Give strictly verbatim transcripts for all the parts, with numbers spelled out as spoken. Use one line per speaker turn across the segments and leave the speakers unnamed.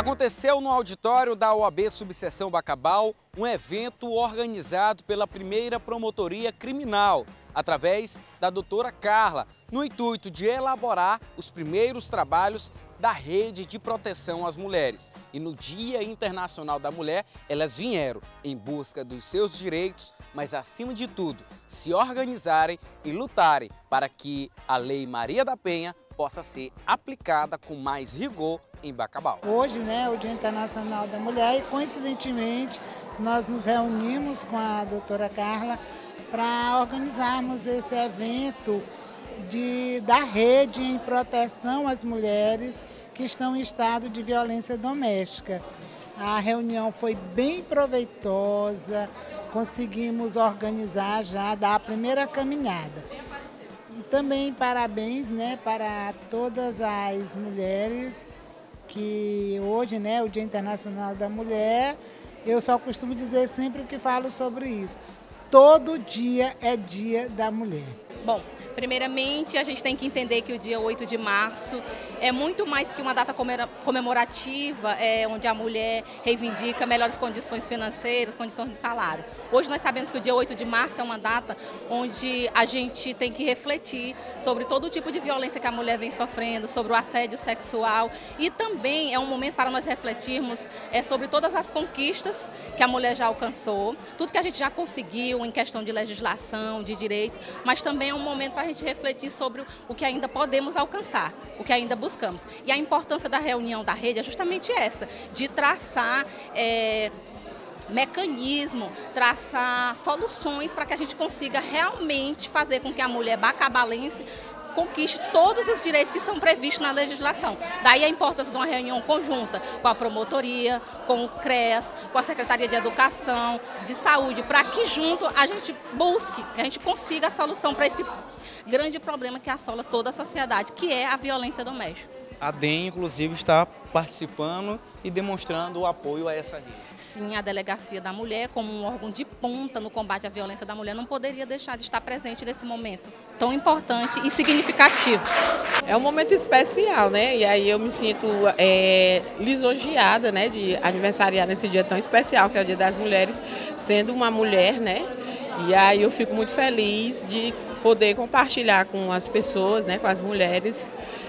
Aconteceu no auditório da O A B Subseção Bacabal um evento organizado pela primeira Promotoria Criminal, através da doutora Carla, no intuito de elaborar os primeiros trabalhos da rede de proteção às mulheres. E no Dia Internacional da Mulher, elas vieram em busca dos seus direitos, mas acima de tudo, se organizarem e lutarem para que a Lei Maria da Penha possa ser aplicada com mais rigor em Bacabal.
Hoje, né, é o Dia Internacional da Mulher e, coincidentemente, nós nos reunimos com a doutora Carla para organizarmos esse evento de, da rede em proteção às mulheres que estão em estado de violência doméstica. A reunião foi bem proveitosa, conseguimos organizar já, dar a primeira caminhada. E também parabéns, né, para todas as mulheres que hoje, né, o Dia Internacional da Mulher, eu só costumo dizer sempre que falo sobre isso. Todo dia é Dia da Mulher.
Bom, primeiramente a gente tem que entender que o dia oito de março é muito mais que uma data comemorativa, é, onde a mulher reivindica melhores condições financeiras, condições de salário. Hoje nós sabemos que o dia oito de março é uma data onde a gente tem que refletir sobre todo tipo de violência que a mulher vem sofrendo, sobre o assédio sexual, e também é um momento para nós refletirmos é, sobre todas as conquistas que a mulher já alcançou, tudo que a gente já conseguiu em questão de legislação, de direitos, mas também é um momento para a gente refletir sobre o que ainda podemos alcançar, o que ainda buscamos. E a importância da reunião da rede é justamente essa, de traçar é, mecanismo, traçar soluções para que a gente consiga realmente fazer com que a mulher bacabalense conquiste todos os direitos que são previstos na legislação. Daí a importância de uma reunião conjunta com a promotoria, com o CREAS, com a Secretaria de Educação, de Saúde, para que junto a gente busque, que a gente consiga a solução para esse grande problema que assola toda a sociedade, que é a violência doméstica.
A D E M, inclusive, está participando e demonstrando o apoio a essa rede.
Sim, a Delegacia da Mulher, como um órgão de ponta no combate à violência da mulher, não poderia deixar de estar presente nesse momento tão importante e significativo.
É um momento especial, né? E aí eu me sinto é, lisonjeada, né, de aniversariar nesse dia tão especial, que é o Dia das Mulheres, sendo uma mulher, né? E aí eu fico muito feliz de poder compartilhar com as pessoas, né, com as mulheres,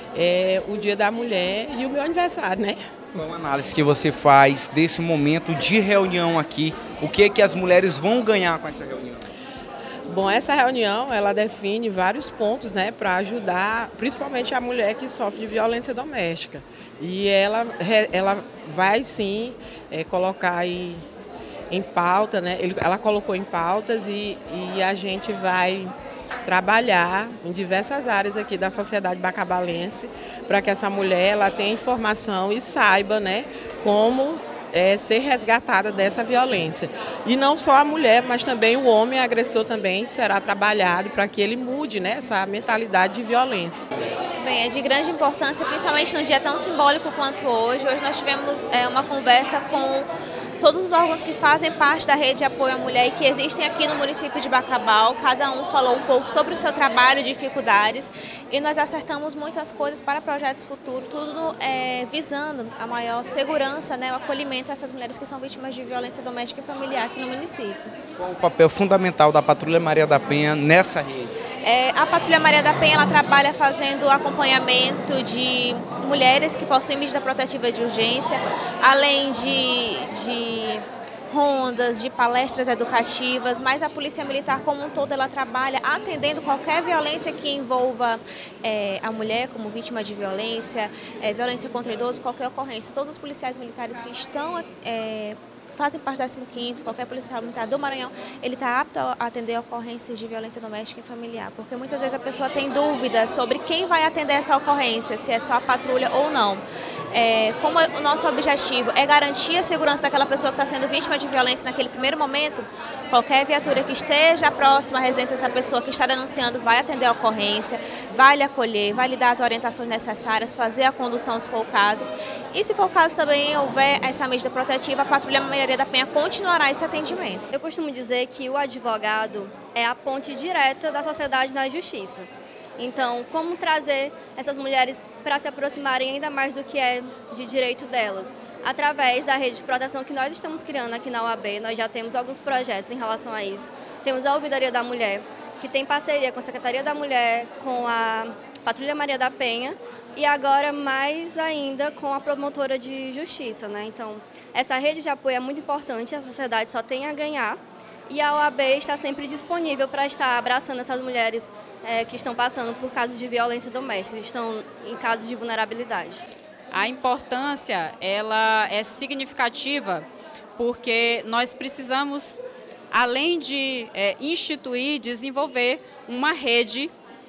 É, o Dia da Mulher e o meu aniversário, né?
Qual a análise que você faz desse momento de reunião aqui? O que é que as mulheres vão ganhar com essa reunião?
Bom, essa reunião, ela define vários pontos, né, para ajudar, principalmente a mulher que sofre de violência doméstica. E ela, ela vai, sim, é, colocar aí em pauta, né? Ela colocou em pautas e, e a gente vai trabalhar em diversas áreas aqui da sociedade bacabalense para que essa mulher ela tenha informação e saiba, né, como é, ser resgatada dessa violência. E não só a mulher, mas também o homem agressor também será trabalhado para que ele mude, né, essa mentalidade de violência.
Bem, é de grande importância, principalmente num dia tão simbólico quanto hoje. Hoje nós tivemos é, uma conversa com todos os órgãos que fazem parte da rede de apoio à mulher e que existem aqui no município de Bacabal. Cada um falou um pouco sobre o seu trabalho e dificuldades e nós acertamos muitas coisas para projetos futuros, tudo é, visando a maior segurança, né, o acolhimento a essas mulheres que são vítimas de violência doméstica e familiar aqui no município.
Qual o papel fundamental da Patrulha Maria da Penha nessa rede?
É, a Patrulha Maria da Penha ela trabalha fazendo acompanhamento de mulheres que possuem medida protetiva de urgência, além de, de rondas, de palestras educativas, mas a Polícia Militar como um todo ela trabalha atendendo qualquer violência que envolva é, a mulher como vítima de violência, é, violência contra idoso, qualquer ocorrência. Todos os policiais militares que estão é, fazem parte do décimo quinto, qualquer policial militar do Maranhão, ele está apto a atender ocorrências de violência doméstica e familiar, porque muitas vezes a pessoa tem dúvidas sobre quem vai atender essa ocorrência, se é só a patrulha ou não. É, como o nosso objetivo é garantir a segurança daquela pessoa que está sendo vítima de violência naquele primeiro momento, qualquer viatura que esteja próxima à residência dessa pessoa que está denunciando vai atender a ocorrência, vai lhe acolher, vai lhe dar as orientações necessárias, fazer a condução se for o caso. E se for o caso também houver essa medida protetiva, a Patrulha Maria da Penha continuará esse atendimento.
Eu costumo dizer que o advogado é a ponte direta da sociedade na justiça. Então, como trazer essas mulheres para se aproximarem ainda mais do que é de direito delas? Através da rede de proteção que nós estamos criando aqui na U A B, nós já temos alguns projetos em relação a isso. Temos a Ouvidoria da Mulher, que tem parceria com a Secretaria da Mulher, com a Patrulha Maria da Penha e agora mais ainda com a Promotora de Justiça, né? Então, essa rede de apoio é muito importante, a sociedade só tem a ganhar. E a O A B está sempre disponível para estar abraçando essas mulheres é, que estão passando por casos de violência doméstica, que estão em casos de vulnerabilidade.
A importância ela é significativa porque nós precisamos, além de é, instituir, desenvolver uma rede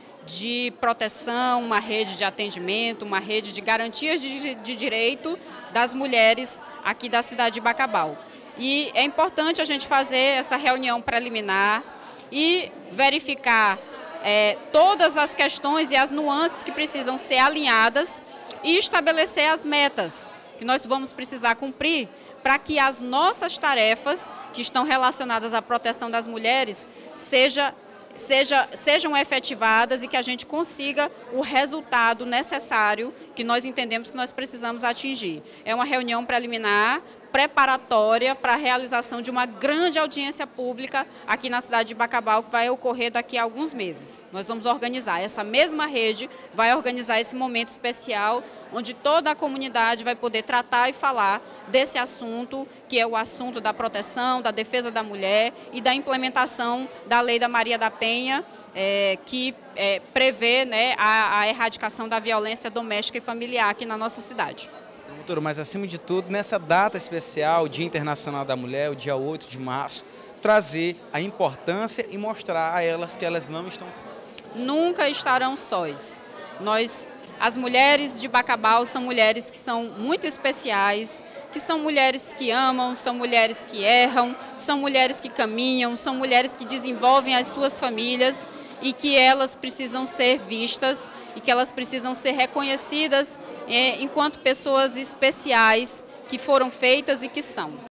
de proteção, uma rede de atendimento, uma rede de garantias de, de direito das mulheres aqui da cidade de Bacabal. E é importante a gente fazer essa reunião preliminar e verificar é, todas as questões e as nuances que precisam ser alinhadas e estabelecer as metas que nós vamos precisar cumprir para que as nossas tarefas que estão relacionadas à proteção das mulheres seja, seja, sejam efetivadas e que a gente consiga o resultado necessário que nós entendemos que nós precisamos atingir. É uma reunião preliminar, preparatória para a realização de uma grande audiência pública aqui na cidade de Bacabal, que vai ocorrer daqui a alguns meses. Nós vamos organizar, essa mesma rede vai organizar esse momento especial, onde toda a comunidade vai poder tratar e falar desse assunto, que é o assunto da proteção, da defesa da mulher e da implementação da Lei da Maria da Penha, é, que é, prevê, né, a, a erradicação da violência doméstica e familiar aqui na nossa cidade.
Doutora, mas acima de tudo, nessa data especial, Dia Internacional da Mulher, o dia oito de março, trazer a importância e mostrar a elas que elas não estão sós.
Nunca estarão sós. Nós, as mulheres de Bacabal, são mulheres que são muito especiais, que são mulheres que amam, são mulheres que erram, são mulheres que caminham, são mulheres que desenvolvem as suas famílias e que elas precisam ser vistas e que elas precisam ser reconhecidas é, enquanto pessoas especiais que foram feitas e que são.